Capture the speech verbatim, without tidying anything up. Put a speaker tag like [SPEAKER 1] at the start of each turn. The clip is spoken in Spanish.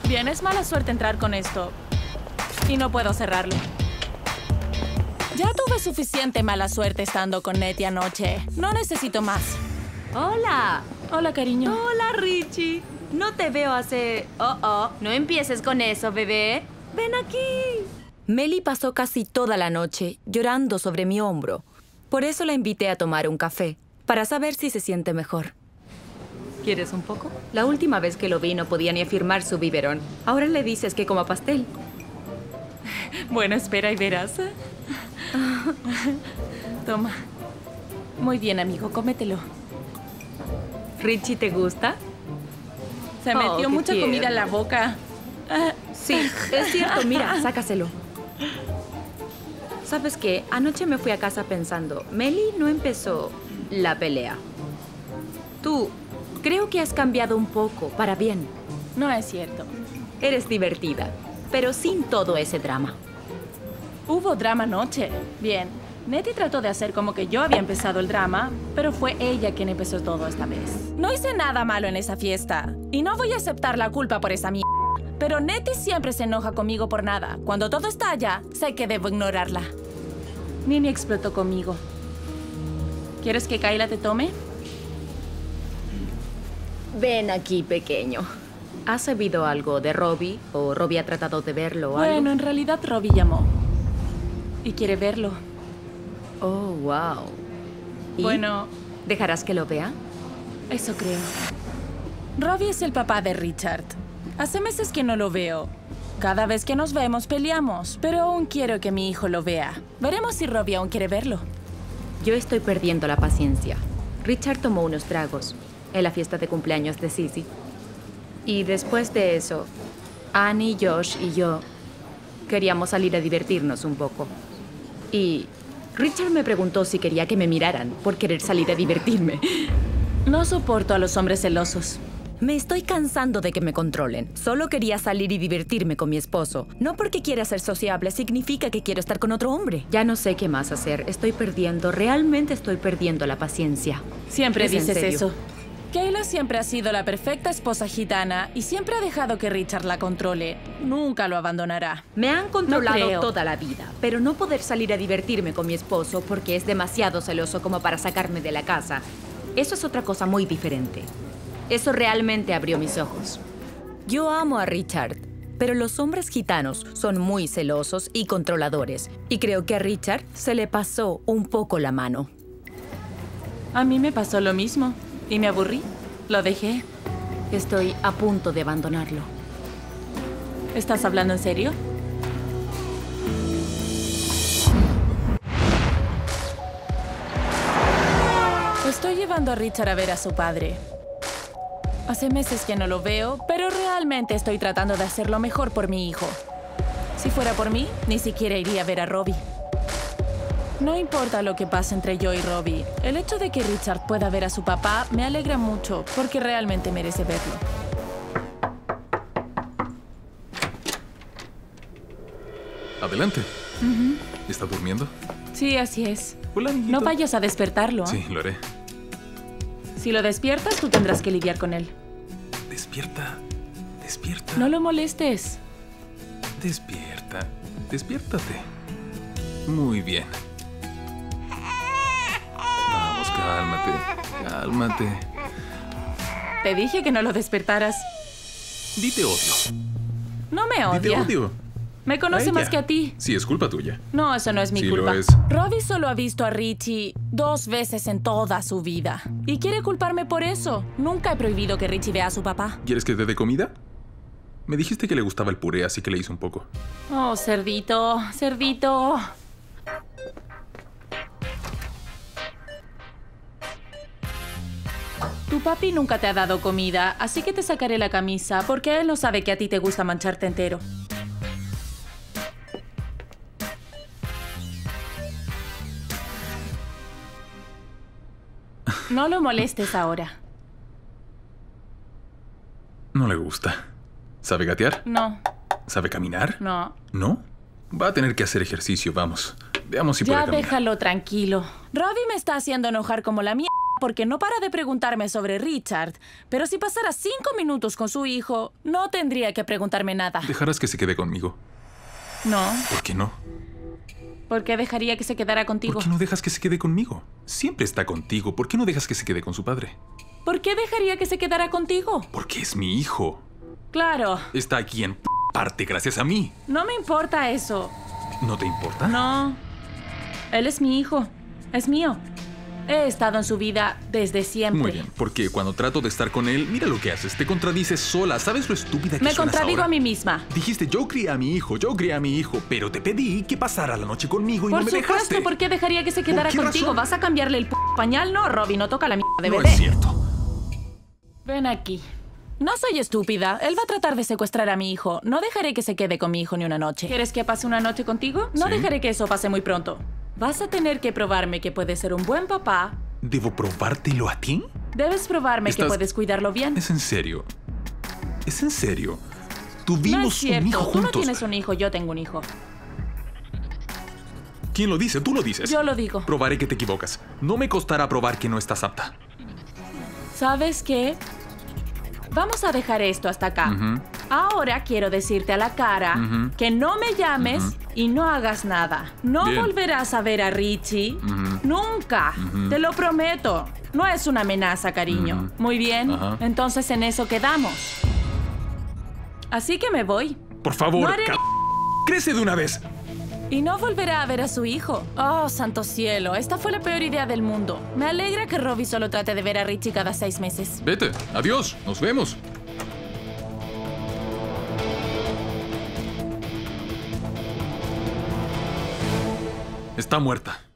[SPEAKER 1] Bien, es mala suerte entrar con esto. Y no puedo cerrarlo. Ya tuve suficiente mala suerte estando con Nettie anoche. No necesito más.
[SPEAKER 2] Hola.
[SPEAKER 1] Hola, cariño.
[SPEAKER 2] Hola, Richie. No te veo hace... Oh, oh. No empieces con eso, bebé. Ven aquí.
[SPEAKER 3] Melly pasó casi toda la noche llorando sobre mi hombro. Por eso la invité a tomar un café, para saber si se siente mejor.
[SPEAKER 2] ¿Quieres un poco? La última vez que lo vi no podía ni afirmar su biberón. Ahora le dices que coma pastel.
[SPEAKER 1] Bueno, espera y verás. Toma. Muy bien, amigo, cómetelo.
[SPEAKER 2] ¿Richie te gusta?
[SPEAKER 1] Se
[SPEAKER 2] Oh,
[SPEAKER 1] metió
[SPEAKER 2] qué
[SPEAKER 1] mucha
[SPEAKER 2] tierno.
[SPEAKER 1] comida en la boca. Ah,
[SPEAKER 2] Sí, es cierto. Mira, sácaselo. ¿Sabes qué? Anoche me fui a casa pensando, Melly no empezó la pelea. Tú, creo que has cambiado un poco, para bien.
[SPEAKER 1] no es cierto.
[SPEAKER 2] Eres divertida, pero sin todo ese drama.
[SPEAKER 1] Hubo drama anoche. Bien, Nettie trató de hacer como que yo había empezado el drama, pero fue ella quien empezó todo esta vez. No hice nada malo en esa fiesta, y no voy a aceptar la culpa por esa mierda. Pero Nettie siempre se enoja conmigo por nada. Cuando todo está allá, sé que debo ignorarla. Nini explotó conmigo. ¿Quieres que Kayla te tome?
[SPEAKER 2] Ven aquí, pequeño. ¿Has sabido algo de Robbie? ¿O Robbie ha tratado de verlo o algo?
[SPEAKER 1] Bueno, en realidad Robbie llamó. Y quiere verlo.
[SPEAKER 2] Oh, wow. ¿Y?
[SPEAKER 1] Bueno,
[SPEAKER 2] ¿Dejarás que lo vea?
[SPEAKER 1] eso creo. Robbie es el papá de Richard. Hace meses que no lo veo. Cada vez que nos vemos peleamos, pero aún quiero que mi hijo lo vea. Veremos si Robbie aún quiere verlo.
[SPEAKER 2] Yo estoy perdiendo la paciencia. Richard tomó unos tragos en la fiesta de cumpleaños de Sissy. Y después de eso, Annie, Josh y yo queríamos salir a divertirnos un poco. Y Richard me preguntó si quería que me miraran por querer salir a divertirme.
[SPEAKER 1] No soporto a los hombres celosos.
[SPEAKER 3] Me estoy cansando de que me controlen. Solo quería salir y divertirme con mi esposo. No porque quiera ser sociable significa que quiero estar con otro hombre.
[SPEAKER 2] Ya no sé qué más hacer. Estoy perdiendo, realmente estoy perdiendo la paciencia.
[SPEAKER 1] Siempre
[SPEAKER 2] ¿Es en
[SPEAKER 1] dices
[SPEAKER 2] serio?
[SPEAKER 1] eso. Kayla siempre ha sido la perfecta esposa gitana y siempre ha dejado que Richard la controle. Nunca lo abandonará.
[SPEAKER 2] Me han controlado
[SPEAKER 1] creo.
[SPEAKER 2] toda la vida, pero no poder salir a divertirme con mi esposo porque es demasiado celoso como para sacarme de la casa. Eso es otra cosa muy diferente. Eso realmente abrió mis ojos.
[SPEAKER 3] Yo amo a Richard, pero los hombres gitanos son muy celosos y controladores. Y creo que a Richard se le pasó un poco la mano.
[SPEAKER 1] A mí me pasó lo mismo y me aburrí. Lo dejé.
[SPEAKER 2] Estoy a punto de abandonarlo.
[SPEAKER 1] ¿Estás hablando en serio? Estoy llevando a Richard a ver a su padre. Hace meses que no lo veo, pero realmente estoy tratando de hacer lo mejor por mi hijo. Si fuera por mí, ni siquiera iría a ver a Robbie. No importa lo que pase entre yo y Robbie, el hecho de que Richard pueda ver a su papá me alegra mucho, porque realmente merece verlo.
[SPEAKER 4] Adelante. ¿Está durmiendo?
[SPEAKER 1] Sí, así es.
[SPEAKER 4] Hola, amiguito.
[SPEAKER 1] No vayas a despertarlo. ¿eh?
[SPEAKER 4] Sí, lo haré.
[SPEAKER 1] Si lo despiertas, tú tendrás que lidiar con él.
[SPEAKER 4] Despierta. Despierta.
[SPEAKER 1] No lo molestes.
[SPEAKER 4] Despierta. Despiértate. Muy bien. Vamos, cálmate. Cálmate.
[SPEAKER 1] Te dije que no lo despertaras.
[SPEAKER 4] Dite odio.
[SPEAKER 1] No me
[SPEAKER 4] Dite
[SPEAKER 1] odia.
[SPEAKER 4] odio.
[SPEAKER 1] Me conoce
[SPEAKER 4] A
[SPEAKER 1] más
[SPEAKER 4] ella.
[SPEAKER 1] que a ti.
[SPEAKER 4] Sí, es culpa tuya.
[SPEAKER 1] No, eso no es mi
[SPEAKER 4] Sí,
[SPEAKER 1] culpa.
[SPEAKER 4] lo es.
[SPEAKER 1] Robbie solo ha visto a Richie dos veces en toda su vida. Y quiere culparme por eso. Nunca he prohibido que Richie vea a su papá.
[SPEAKER 4] ¿Quieres que te dé comida? Me dijiste que le gustaba el puré, así que le hice un poco.
[SPEAKER 1] Oh, cerdito, cerdito. Tu papi nunca te ha dado comida, así que te sacaré la camisa, porque él no sabe que a ti te gusta mancharte entero. No lo molestes ahora.
[SPEAKER 4] No le gusta. ¿Sabe gatear?
[SPEAKER 1] No,
[SPEAKER 4] ¿Sabe caminar?
[SPEAKER 1] no.
[SPEAKER 4] ¿No? Va a tener que hacer ejercicio, vamos. Veamos si puede
[SPEAKER 1] Ya
[SPEAKER 4] caminar.
[SPEAKER 1] déjalo tranquilo. Robbie me está haciendo enojar como la mierda porque no para de preguntarme sobre Richard. Pero si pasara cinco minutos con su hijo, no tendría que preguntarme nada.
[SPEAKER 4] ¿Dejarás que se quede conmigo?
[SPEAKER 1] No.
[SPEAKER 4] ¿Por qué no?
[SPEAKER 1] ¿Por qué dejaría que se quedara contigo?
[SPEAKER 4] ¿Por qué no dejas que se quede conmigo? Siempre está contigo. ¿Por qué no dejas que se quede con su padre?
[SPEAKER 1] ¿Por qué dejaría que se quedara contigo?
[SPEAKER 4] Porque es mi hijo.
[SPEAKER 1] Claro.
[SPEAKER 4] Está aquí en parte gracias a mí.
[SPEAKER 1] No me importa eso.
[SPEAKER 4] ¿No te importa?
[SPEAKER 1] No. Él es mi hijo. Es mío. He estado en su vida desde siempre.
[SPEAKER 4] Muy bien, porque cuando trato de estar con él, mira lo que haces. Te contradices sola. ¿Sabes lo estúpida que
[SPEAKER 1] Me
[SPEAKER 4] suenas
[SPEAKER 1] contradigo
[SPEAKER 4] ahora?
[SPEAKER 1] a mí misma.
[SPEAKER 4] Dijiste, yo crié a mi hijo, yo crié a mi hijo, pero te pedí que pasara la noche conmigo y
[SPEAKER 1] Por
[SPEAKER 4] no me
[SPEAKER 1] supuesto,
[SPEAKER 4] dejaste.
[SPEAKER 1] ¿por qué dejaría que se quedara
[SPEAKER 4] qué
[SPEAKER 1] contigo?
[SPEAKER 4] razón?
[SPEAKER 1] ¿Vas a cambiarle el p pañal? No, Robbie, no toca la mierda de
[SPEAKER 4] No
[SPEAKER 1] bebé.
[SPEAKER 4] es cierto.
[SPEAKER 1] Ven aquí. No soy estúpida. Él va a tratar de secuestrar a mi hijo. No dejaré que se quede con mi hijo ni una noche. ¿Quieres que pase una noche contigo? No
[SPEAKER 4] Sí.
[SPEAKER 1] dejaré que eso pase muy pronto. Vas a tener que probarme que puedes ser un buen papá.
[SPEAKER 4] ¿Debo probártelo a ti?
[SPEAKER 1] Debes probarme que
[SPEAKER 4] Estás-
[SPEAKER 1] puedes cuidarlo bien.
[SPEAKER 4] Es en serio. Es en serio.
[SPEAKER 1] No
[SPEAKER 4] Tuvimos
[SPEAKER 1] es cierto.
[SPEAKER 4] un hijo
[SPEAKER 1] Tú
[SPEAKER 4] juntos.
[SPEAKER 1] no tienes un hijo, yo tengo un hijo.
[SPEAKER 4] ¿Quién lo dice? Tú lo dices.
[SPEAKER 1] Yo lo digo.
[SPEAKER 4] Probaré que te equivocas. No me costará probar que no estás apta.
[SPEAKER 1] ¿Sabes qué? Vamos a dejar esto hasta acá.
[SPEAKER 4] Ujú.
[SPEAKER 1] Ahora quiero decirte a la cara
[SPEAKER 4] Ujú.
[SPEAKER 1] que no me llames y no hagas nada. No
[SPEAKER 4] Bien.
[SPEAKER 1] volverás a ver a Richie.
[SPEAKER 4] Ujú.
[SPEAKER 1] Nunca.
[SPEAKER 4] Ujú.
[SPEAKER 1] Te lo prometo. No es una amenaza, cariño.
[SPEAKER 4] Ujú.
[SPEAKER 1] Muy bien.
[SPEAKER 4] Ajá.
[SPEAKER 1] Entonces en eso quedamos. Así que me voy.
[SPEAKER 4] Por favor,
[SPEAKER 1] No haré-
[SPEAKER 4] ca- crece de una vez.
[SPEAKER 1] Y no volverá a ver a su hijo. Oh, santo cielo. Esta fue la peor idea del mundo. Me alegra que Robbie solo trate de ver a Richie cada seis meses.
[SPEAKER 4] Vete. Adiós. Nos vemos. Está muerta.